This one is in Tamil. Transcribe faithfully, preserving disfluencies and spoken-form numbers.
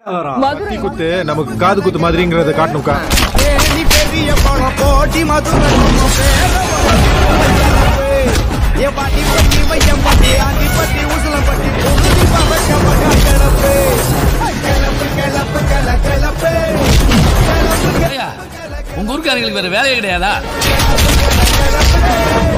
கத்தி குத்து நமக்கு காது குத்து மாதிரிங்கிறத காட்டணும்க்கா. உங்க ஊருக்காரங்களுக்கு வேற வேலையே கிடையாதா?